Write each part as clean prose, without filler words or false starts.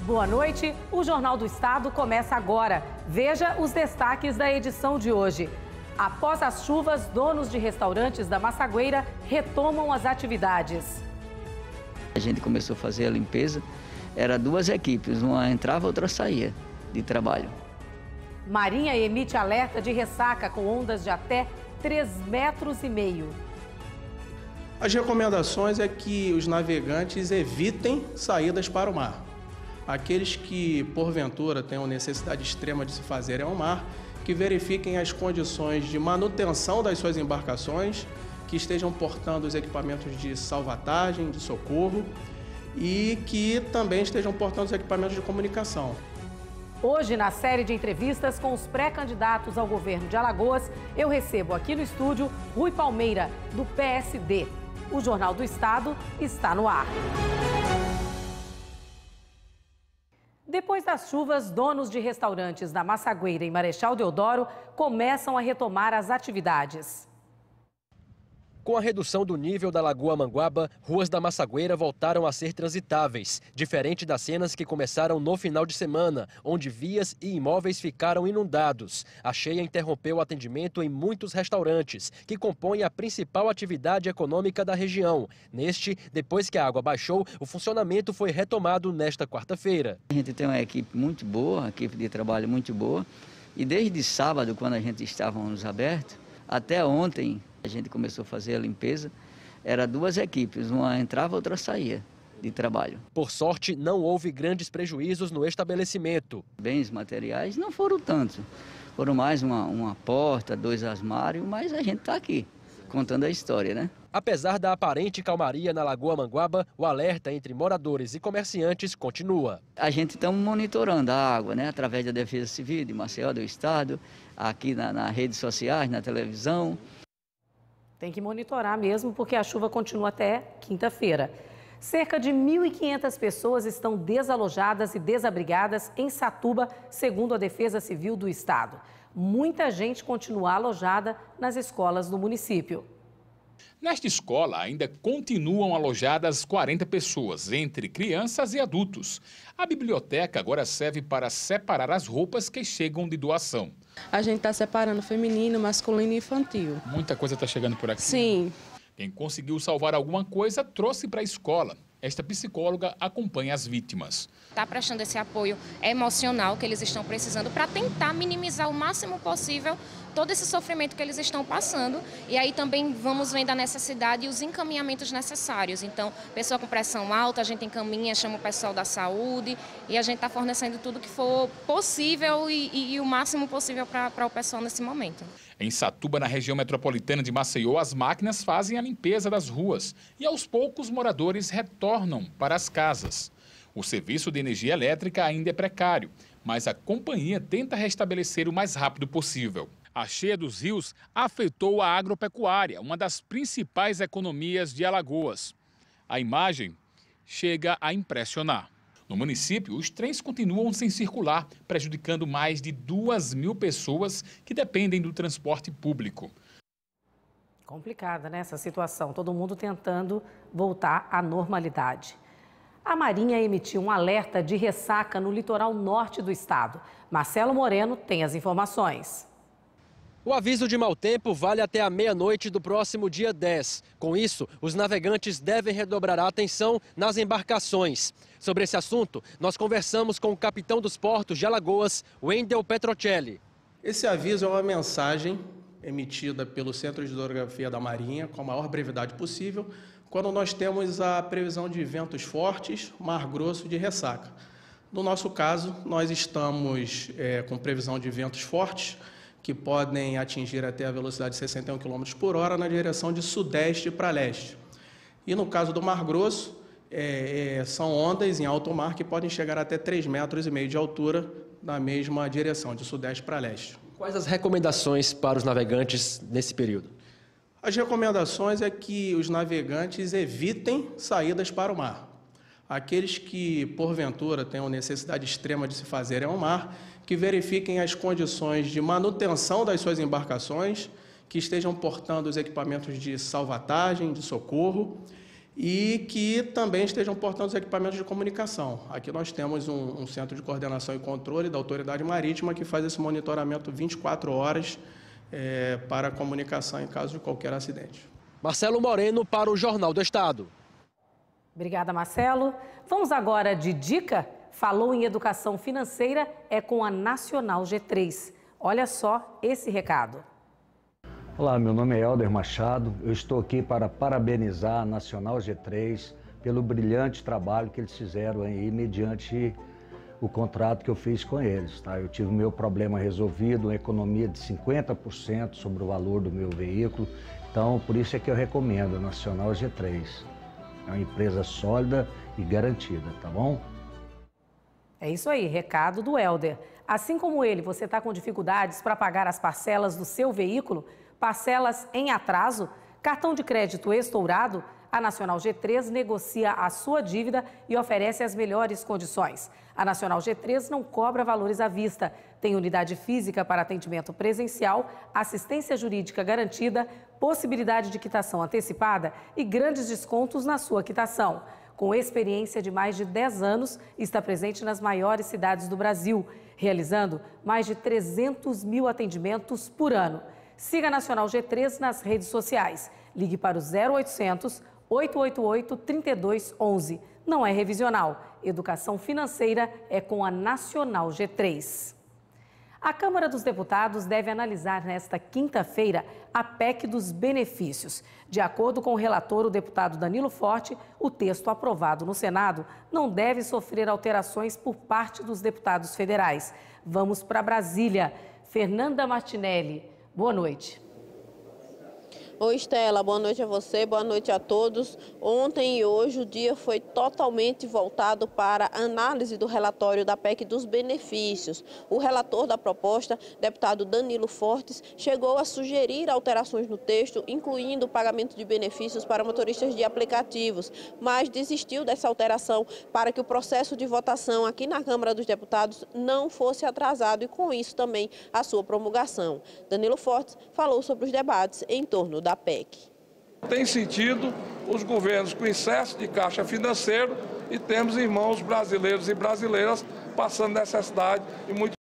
Boa noite, o Jornal do Estado começa agora. Veja os destaques da edição de hoje. Após as chuvas, donos de restaurantes da Massagueira retomam as atividades. A gente começou a fazer a limpeza, era duas equipes, uma entrava, outra saía de trabalho. Marinha emite alerta de ressaca com ondas de até 3,5 metros. As recomendações é que os navegantes evitem saídas para o mar. Aqueles que, porventura, tenham necessidade extrema de se fazerem ao mar, que verifiquem as condições de manutenção das suas embarcações, que estejam portando os equipamentos de salvatagem, de socorro e que também estejam portando os equipamentos de comunicação. Hoje, na série de entrevistas com os pré-candidatos ao governo de Alagoas, eu recebo aqui no estúdio Rui Palmeira, do PSD. O Jornal do Estado está no ar. Depois das chuvas, donos de restaurantes da Massagueira e Marechal Deodoro começam a retomar as atividades. Com a redução do nível da Lagoa Manguaba, ruas da Massagueira voltaram a ser transitáveis, diferente das cenas que começaram no final de semana, onde vias e imóveis ficaram inundados. A cheia interrompeu o atendimento em muitos restaurantes, que compõem a principal atividade econômica da região. Neste, depois que a água baixou, o funcionamento foi retomado nesta quarta-feira. A gente tem uma equipe muito boa, uma equipe de trabalho muito boa, e desde sábado, quando a gente estávamos abertos, até ontem, a gente começou a fazer a limpeza, era duas equipes, uma entrava, outra saía de trabalho. Por sorte, não houve grandes prejuízos no estabelecimento. Bens materiais não foram tantos, foram mais uma porta, 2 armários, mas a gente está aqui, contando a história, né? Apesar da aparente calmaria na Lagoa Manguaba, o alerta entre moradores e comerciantes continua. A gente está monitorando a água, né? Através da Defesa Civil de Maceió, do Estado, aqui nas redes sociais, na televisão. Tem que monitorar mesmo, porque a chuva continua até quinta-feira. Cerca de 1.500 pessoas estão desalojadas e desabrigadas em Satuba, segundo a Defesa Civil do Estado. Muita gente continua alojada nas escolas do município. Nesta escola ainda continuam alojadas 40 pessoas, entre crianças e adultos. A biblioteca agora serve para separar as roupas que chegam de doação. A gente está separando feminino, masculino e infantil. Muita coisa está chegando por aqui. Sim. Quem conseguiu salvar alguma coisa, trouxe para a escola. Esta psicóloga acompanha as vítimas. Está prestando esse apoio emocional que eles estão precisando para tentar minimizar o máximo possível todo esse sofrimento que eles estão passando. E aí também vamos vendo a necessidade e os encaminhamentos necessários. Então, pessoa com pressão alta, a gente encaminha, chama o pessoal da saúde e a gente está fornecendo tudo que for possível e o máximo possível para o pessoal nesse momento. Em Satuba, na região metropolitana de Maceió, as máquinas fazem a limpeza das ruas e aos poucos moradores retornam para as casas. O serviço de energia elétrica ainda é precário, mas a companhia tenta restabelecer o mais rápido possível. A cheia dos rios afetou a agropecuária, uma das principais economias de Alagoas. A imagem chega a impressionar. No município, os trens continuam sem circular, prejudicando mais de 2.000 pessoas que dependem do transporte público. Complicada, né, essa situação, todo mundo tentando voltar à normalidade. A Marinha emitiu um alerta de ressaca no litoral norte do estado. Marcelo Moreno tem as informações. O aviso de mau tempo vale até a meia-noite do próximo dia 10. Com isso, os navegantes devem redobrar a atenção nas embarcações. Sobre esse assunto, nós conversamos com o capitão dos portos de Alagoas, Wendel Petrocelli. Esse aviso é uma mensagem emitida pelo Centro de Hidrografia da Marinha com a maior brevidade possível, quando nós temos a previsão de ventos fortes, mar grosso de ressaca. No nosso caso, nós estamos com previsão de ventos fortes, que podem atingir até a velocidade de 61 km por hora na direção de sudeste para leste. E no caso do Mar Grosso, são ondas em alto mar que podem chegar até 3,5 metros de altura na mesma direção, de sudeste para leste. Quais as recomendações para os navegantes nesse período? As recomendações é que os navegantes evitem saídas para o mar. Aqueles que, porventura, tenham necessidade extrema de se fazerem ao mar, que verifiquem as condições de manutenção das suas embarcações, que estejam portando os equipamentos de salvatagem, de socorro e que também estejam portando os equipamentos de comunicação. Aqui nós temos um centro de coordenação e controle da Autoridade Marítima que faz esse monitoramento 24 horas para a comunicação em caso de qualquer acidente. Marcelo Moreno para o Jornal do Estado. Obrigada, Marcelo. Vamos agora de dica? Falou em educação financeira, é com a Nacional G3. Olha só esse recado. Olá, meu nome é Helder Machado. Eu estou aqui para parabenizar a Nacional G3 pelo brilhante trabalho que eles fizeram aí mediante o contrato que eu fiz com eles. Tá? Eu tive o meu problema resolvido, uma economia de 50% sobre o valor do meu veículo. Então, por isso é que eu recomendo a Nacional G3. É uma empresa sólida e garantida, tá bom? É isso aí, recado do Helder. Assim como ele, você está com dificuldades para pagar as parcelas do seu veículo, parcelas em atraso, cartão de crédito estourado, a Nacional G3 negocia a sua dívida e oferece as melhores condições. A Nacional G3 não cobra valores à vista, tem unidade física para atendimento presencial, assistência jurídica garantida, possibilidade de quitação antecipada e grandes descontos na sua quitação. Com experiência de mais de 10 anos, está presente nas maiores cidades do Brasil, realizando mais de 300 mil atendimentos por ano. Siga a Nacional G3 nas redes sociais. Ligue para o 0800 888 3211. Não é revisional. Educação financeira é com a Nacional G3. A Câmara dos Deputados deve analisar nesta quinta-feira a PEC dos benefícios. De acordo com o relator, o deputado Danilo Forte, o texto aprovado no Senado não deve sofrer alterações por parte dos deputados federais. Vamos para Brasília. Fernanda Martinelli, boa noite. Oi, Estela, boa noite a você, boa noite a todos. Ontem e hoje o dia foi totalmente voltado para a análise do relatório da PEC dos benefícios. O relator da proposta, deputado Danilo Fortes, chegou a sugerir alterações no texto, incluindo o pagamento de benefícios para motoristas de aplicativos, mas desistiu dessa alteração para que o processo de votação aqui na Câmara dos Deputados não fosse atrasado e, com isso, também a sua promulgação. Danilo Fortes falou sobre os debates em torno da PEC. Tem sentido os governos com excesso de caixa financeiro e temos irmãos brasileiros e brasileiras passando necessidade e muito.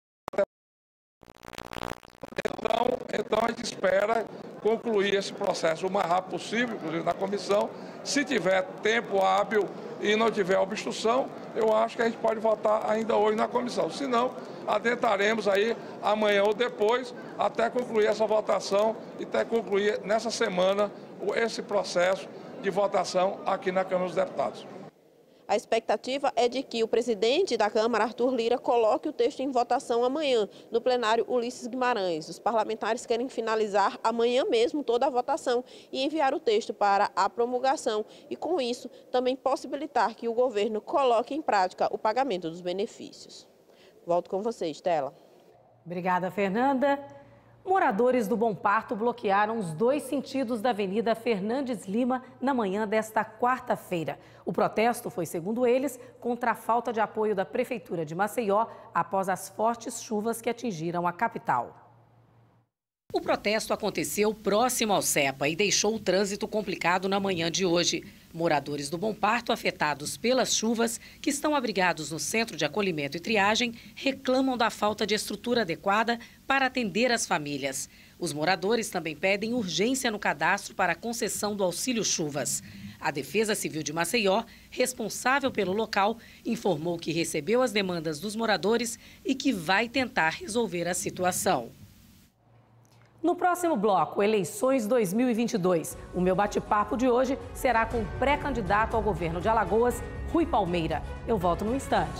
Então a gente espera concluir esse processo o mais rápido possível, inclusive na comissão. Se tiver tempo hábil e não tiver obstrução, eu acho que a gente pode votar ainda hoje na comissão. Se não, adentraremos aí amanhã ou depois até concluir essa votação e até concluir nessa semana esse processo de votação aqui na Câmara dos Deputados. A expectativa é de que o presidente da Câmara, Arthur Lira, coloque o texto em votação amanhã, no plenário Ulisses Guimarães. Os parlamentares querem finalizar amanhã mesmo toda a votação e enviar o texto para a promulgação e, com isso, também possibilitar que o governo coloque em prática o pagamento dos benefícios. Volto com você, Estela. Obrigada, Fernanda. Moradores do Bom Parto bloquearam os dois sentidos da Avenida Fernandes Lima na manhã desta quarta-feira. O protesto foi, segundo eles, contra a falta de apoio da Prefeitura de Maceió após as fortes chuvas que atingiram a capital. O protesto aconteceu próximo ao CEPA e deixou o trânsito complicado na manhã de hoje. Moradores do Bom Parto, afetados pelas chuvas, que estão abrigados no Centro de Acolhimento e Triagem, reclamam da falta de estrutura adequada para atender as famílias. Os moradores também pedem urgência no cadastro para a concessão do auxílio chuvas. A Defesa Civil de Maceió, responsável pelo local, informou que recebeu as demandas dos moradores e que vai tentar resolver a situação. No próximo bloco, eleições 2022. O meu bate-papo de hoje será com o pré-candidato ao governo de Alagoas, Rui Palmeira. Eu volto num instante.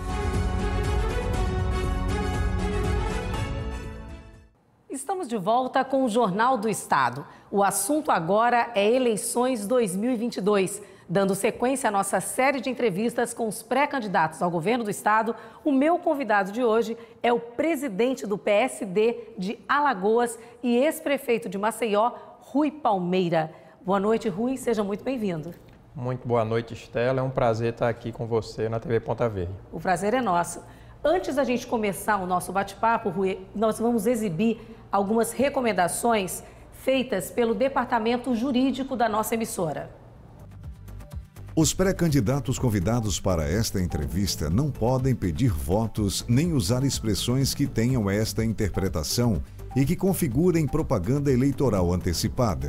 Estamos de volta com o Jornal do Estado. O assunto agora é eleições 2022. Dando sequência à nossa série de entrevistas com os pré-candidatos ao governo do estado, o meu convidado de hoje é o presidente do PSD de Alagoas e ex-prefeito de Maceió, Rui Palmeira. Boa noite, Rui. Seja muito bem-vindo. Muito boa noite, Estela. É um prazer estar aqui com você na TV Ponta Verde. O prazer é nosso. Antes da gente começar o nosso bate-papo, Rui, nós vamos exibir algumas recomendações feitas pelo Departamento Jurídico da nossa emissora. Os pré-candidatos convidados para esta entrevista não podem pedir votos nem usar expressões que tenham esta interpretação e que configurem propaganda eleitoral antecipada.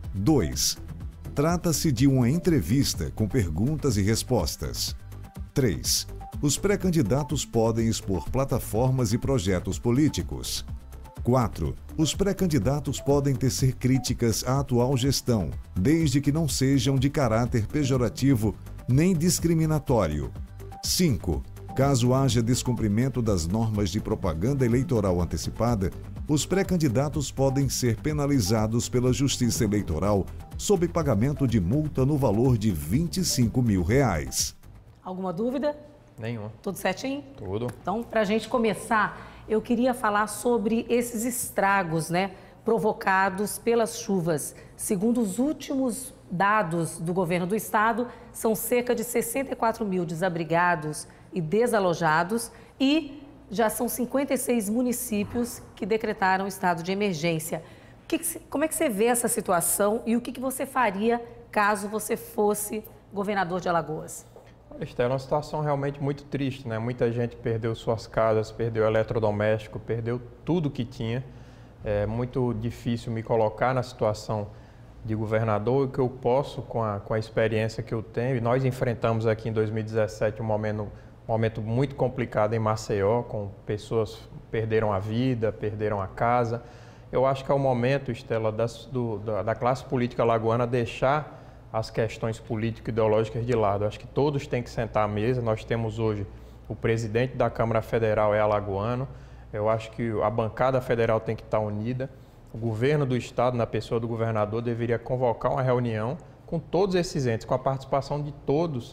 2. Trata-se de uma entrevista com perguntas e respostas. 3. Os pré-candidatos podem expor plataformas e projetos políticos. 4. Os pré-candidatos podem tecer críticas à atual gestão, desde que não sejam de caráter pejorativo nem discriminatório. 5. Caso haja descumprimento das normas de propaganda eleitoral antecipada, os pré-candidatos podem ser penalizados pela Justiça Eleitoral sob pagamento de multa no valor de R$ 25 mil. Alguma dúvida? Nenhuma. Tudo certinho? Tudo. Então, para a gente começar, eu queria falar sobre esses estragos, provocados pelas chuvas. Segundo os últimos dados do governo do estado, são cerca de 64 mil desabrigados e desalojados e já são 56 municípios que decretaram estado de emergência. Como é que você vê essa situação e o que você faria caso você fosse governador de Alagoas? Esta é uma situação realmente muito triste, né? Muita gente perdeu suas casas, perdeu eletrodoméstico, perdeu tudo que tinha. É muito difícil me colocar na situação de governador, o que eu posso com a experiência que eu tenho. E nós enfrentamos aqui em 2017 um momento muito complicado em Maceió, com pessoas que perderam a vida, perderam a casa. Eu acho que é o momento, Estela, da classe política alagoana deixar as questões político-ideológicas de lado. Acho que todos têm que sentar à mesa. Nós temos hoje o presidente da Câmara Federal é alagoano. Eu acho que a bancada federal tem que estar unida. O governo do estado, na pessoa do governador, deveria convocar uma reunião com todos esses entes, com a participação de todos.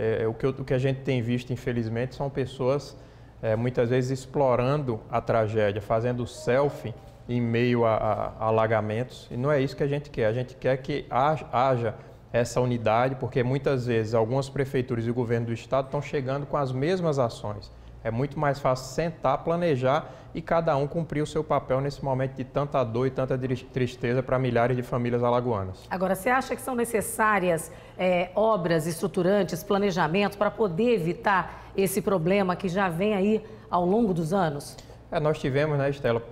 O que a gente tem visto, infelizmente, são pessoas muitas vezes explorando a tragédia, fazendo selfie em meio a alagamentos. E não é isso que a gente quer. A gente quer que haja essa unidade, porque muitas vezes algumas prefeituras e o governo do estado estão chegando com as mesmas ações. É muito mais fácil sentar, planejar e cada um cumprir o seu papel nesse momento de tanta dor e tanta tristeza para milhares de famílias alagoanas. Agora, você acha que são necessárias obras estruturantes, planejamento para poder evitar esse problema que já vem aí ao longo dos anos? Nós tivemos, né, Estela,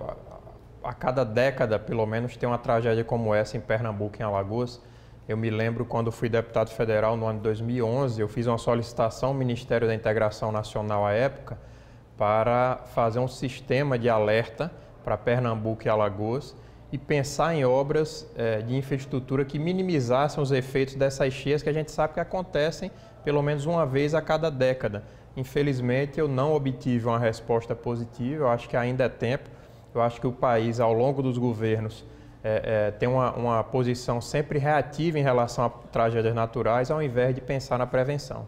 a cada década, pelo menos, tem uma tragédia como essa em Pernambuco, em Alagoas. Eu me lembro quando fui deputado federal no ano de 2011, eu fiz uma solicitação ao Ministério da Integração Nacional à época para fazer um sistema de alerta para Pernambuco e Alagoas e pensar em obras de infraestrutura que minimizassem os efeitos dessas cheias que a gente sabe que acontecem pelo menos uma vez a cada década. Infelizmente, eu não obtive uma resposta positiva, eu acho que ainda é tempo. Eu acho que o país, ao longo dos governos, tem uma posição sempre reativa em relação a tragédias naturais, ao invés de pensar na prevenção.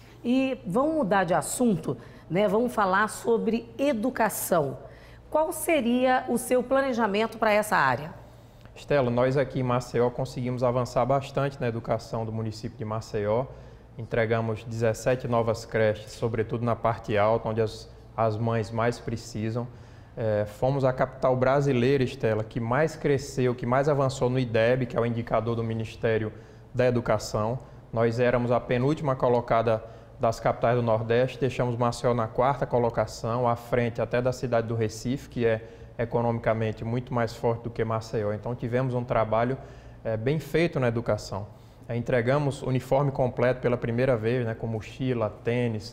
E vamos mudar de assunto, Vamos falar sobre educação. Qual seria o seu planejamento para essa área? Estela, nós aqui em Maceió conseguimos avançar bastante na educação do município de Maceió. Entregamos 17 novas creches, sobretudo na parte alta, onde as mães mais precisam. Fomos a capital brasileira, Estela, que mais cresceu, que mais avançou no IDEB, que é o indicador do Ministério da Educação. Nós éramos a penúltima colocada das capitais do Nordeste, deixamos Maceió na 4ª colocação, à frente até da cidade do Recife, que é economicamente muito mais forte do que Maceió. Então tivemos um trabalho bem feito na educação. Entregamos uniforme completo pela primeira vez, com mochila, tênis,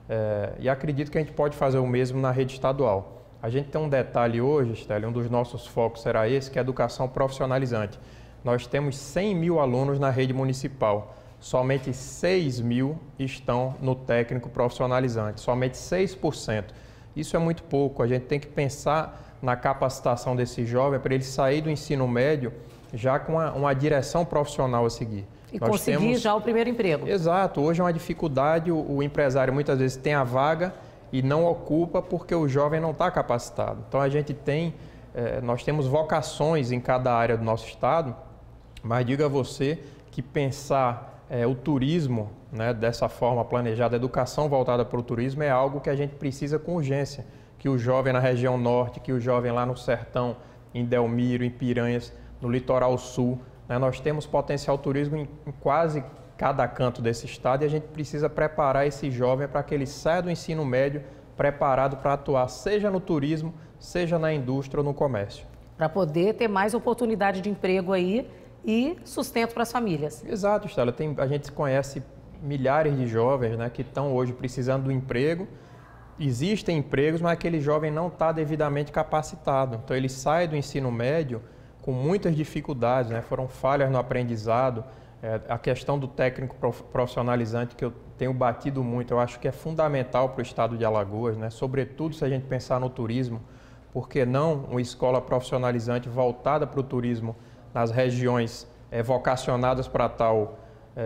e acredito que a gente pode fazer o mesmo na rede estadual. A gente tem um detalhe hoje, Estela, um dos nossos focos será esse, que é a educação profissionalizante. Nós temos 100 mil alunos na rede municipal, somente 6 mil estão no técnico profissionalizante, somente 6%. Isso é muito pouco, a gente tem que pensar na capacitação desse jovem para ele sair do ensino médio já com uma direção profissional a seguir. E conseguir já o primeiro emprego. Exato, hoje é uma dificuldade, o empresário muitas vezes tem a vaga e não ocupa porque o jovem não está capacitado. Então a gente nós temos vocações em cada área do nosso estado, mas digo a você que pensar o turismo, dessa forma planejada, a educação voltada para o turismo é algo que a gente precisa com urgência, que o jovem na região norte, que o jovem lá no sertão, em Delmiro, em Piranhas, no litoral sul, nós temos potencial turismo em quase cada canto desse estado, e a gente precisa preparar esse jovem para que ele saia do ensino médio preparado para atuar, seja no turismo, seja na indústria ou no comércio. Para poder ter mais oportunidade de emprego aí e sustento para as famílias. Exato, Estela. A gente conhece milhares de jovens, né, que estão hoje precisando do emprego. Existem empregos, mas aquele jovem não está devidamente capacitado. Então ele sai do ensino médio com muitas dificuldades, né? Foram falhas no aprendizado. A questão do técnico profissionalizante, que eu tenho batido muito, eu acho que é fundamental para o estado de Alagoas, né? Sobretudo se a gente pensar no turismo, por que não uma escola profissionalizante voltada para o turismo nas regiões vocacionadas para tal,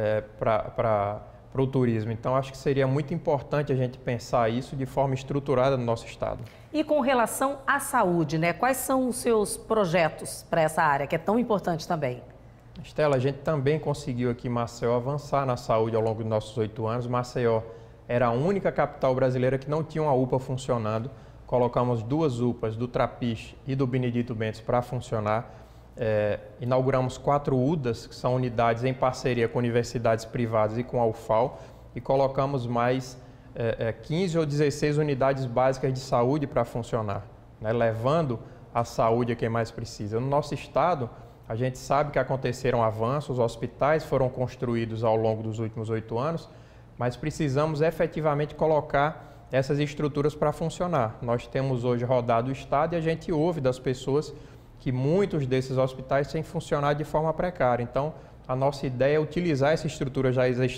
para o turismo. Então, acho que seria muito importante a gente pensar isso de forma estruturada no nosso estado. E com relação à saúde, né? Quais são os seus projetos para essa área, que é tão importante também? Estela, a gente também conseguiu aqui em Maceió avançar na saúde ao longo dos nossos 8 anos. Maceió era a única capital brasileira que não tinha uma UPA funcionando. Colocamos 2 UPAs, do Trapiche e do Benedito Bentes, para funcionar. Inauguramos 4 UDAs, que são unidades em parceria com universidades privadas e com a UFAL, e colocamos mais 15 ou 16 unidades básicas de saúde para funcionar, né, levando a saúde a quem mais precisa. No nosso estado, a gente sabe que aconteceram avanços, hospitais foram construídos ao longo dos últimos 8 anos, mas precisamos efetivamente colocar essas estruturas para funcionar. Nós temos hoje rodado o estado e a gente ouve das pessoas que muitos desses hospitais têm funcionado de forma precária. Então, a nossa ideia é utilizar essa estrutura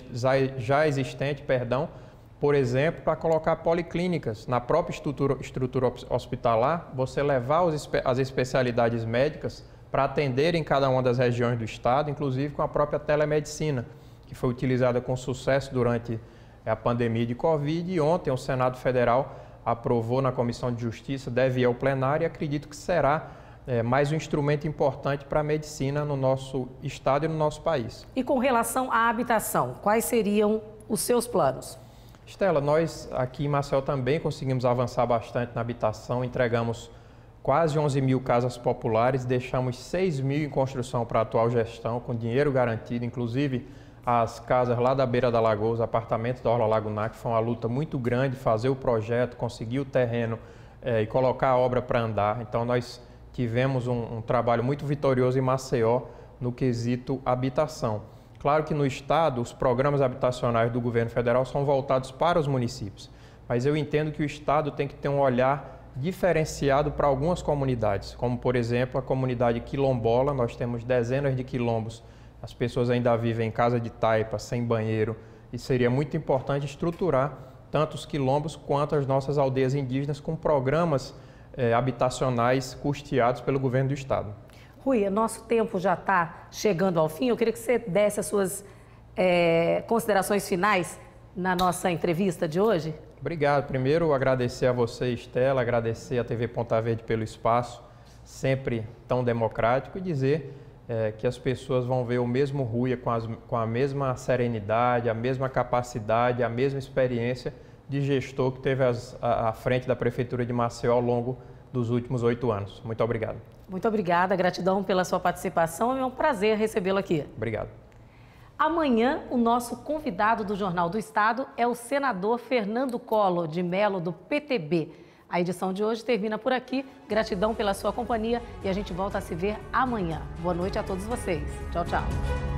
já existente, por exemplo, para colocar policlínicas na própria estrutura hospitalar, você levar as especialidades médicas para atender em cada uma das regiões do estado, inclusive com a própria telemedicina, que foi utilizada com sucesso durante a pandemia de Covid, e ontem o Senado Federal aprovou na Comissão de Justiça, deve ir ao plenário, e acredito que será mais um instrumento importante para a medicina no nosso estado e no nosso país. E com relação à habitação, quais seriam os seus planos? Estela, nós aqui em Maceió também conseguimos avançar bastante na habitação, entregamos quase 11 mil casas populares, deixamos 6 mil em construção para a atual gestão, com dinheiro garantido, inclusive as casas lá da beira da lagoa, os apartamentos da Orla Lagunar, que foi uma luta muito grande fazer o projeto, conseguir o terreno e colocar a obra para andar. Então nós tivemos um trabalho muito vitorioso em Maceió no quesito habitação. Claro que no estado os programas habitacionais do governo federal são voltados para os municípios, mas eu entendo que o estado tem que ter um olhar diferenciado para algumas comunidades, como por exemplo a comunidade quilombola. Nós temos dezenas de quilombos, as pessoas ainda vivem em casa de taipa, sem banheiro, e seria muito importante estruturar tanto os quilombos quanto as nossas aldeias indígenas com programas habitacionais custeados pelo governo do estado. Rui, nosso tempo já está chegando ao fim. Eu queria que você desse as suas considerações finais na nossa entrevista de hoje. Obrigado. Primeiro, agradecer a você, Estela, agradecer a TV Ponta Verde pelo espaço, sempre tão democrático, e dizer que as pessoas vão ver o mesmo Rui com a mesma serenidade, a mesma capacidade, a mesma experiência de gestor que teve à frente da Prefeitura de Maceió ao longo dos últimos 8 anos. Muito obrigado. Muito obrigada, gratidão pela sua participação. É um prazer recebê-lo aqui. Obrigado. Amanhã, o nosso convidado do Jornal do Estado é o senador Fernando Collor de Mello, do PTB. A edição de hoje termina por aqui. Gratidão pela sua companhia e a gente volta a se ver amanhã. Boa noite a todos vocês. Tchau, tchau.